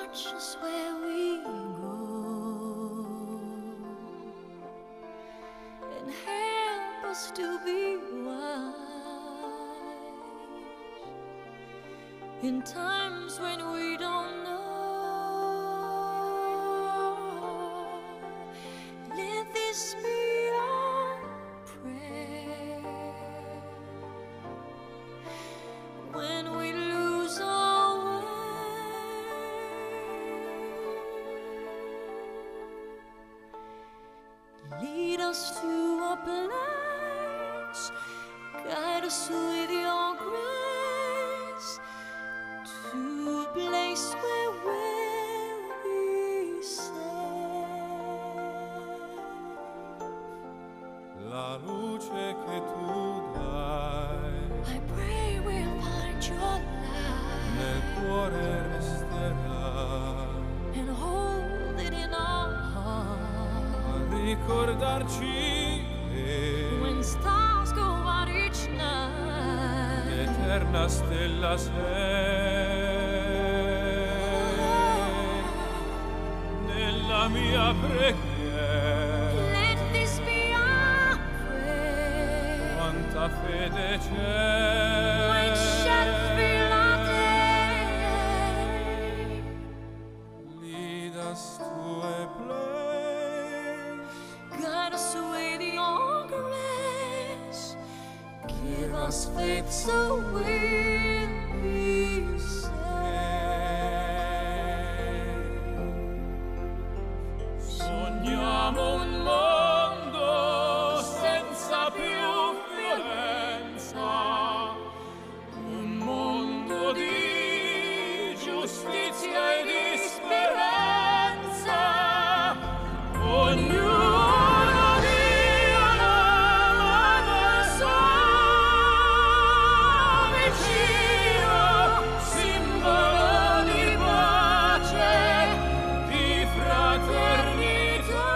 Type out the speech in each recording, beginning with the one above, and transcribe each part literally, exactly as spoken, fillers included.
watch us where we go and help us to be wise in times when we don't know. Let this be our prayer when we lose our way. Lead us to a place, guide us with your grace, to a place where we'll be safe. La luce che tu dai I pray we'll find your nel light cuore resterà, and hold it in our heart. a ricordarci che When stars go out each night, l'eterna stella sei nella mia preghiera. let this be our prayer. Quanta fede We c'è, shall feel our day. lead us to a place, Guide us with your grace. Give us faith so we'll be safe. sogniamo un mondo senza più violenza, un mondo di giustizia e di speranza. Ognuno dia la sua vicino, simbolo di pace, di fraternità.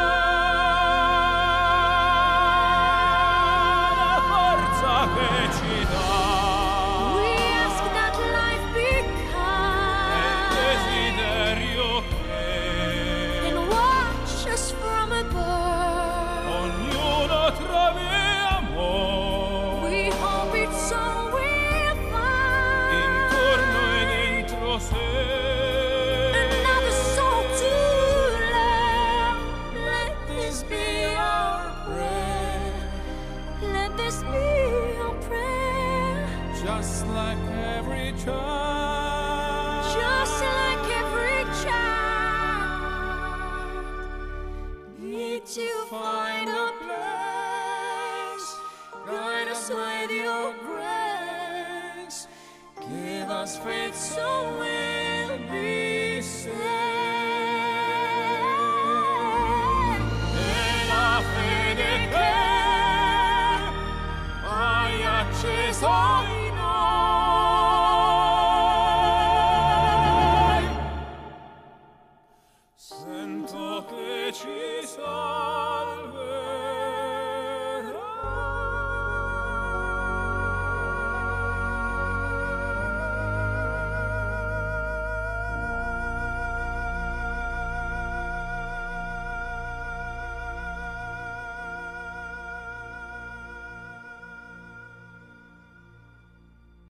La forza che ci dà We ask that life be è il kind desiderio che and watch us from above. ognuno trovi amore We hope it's all we'll find. intorno e dentro sé. Another soul to love. Let this be our prayer. Let this be our prayer. Just like every child, Just like every child, need to find a place. Guide us with your grace. Give us faith so we'll be saved.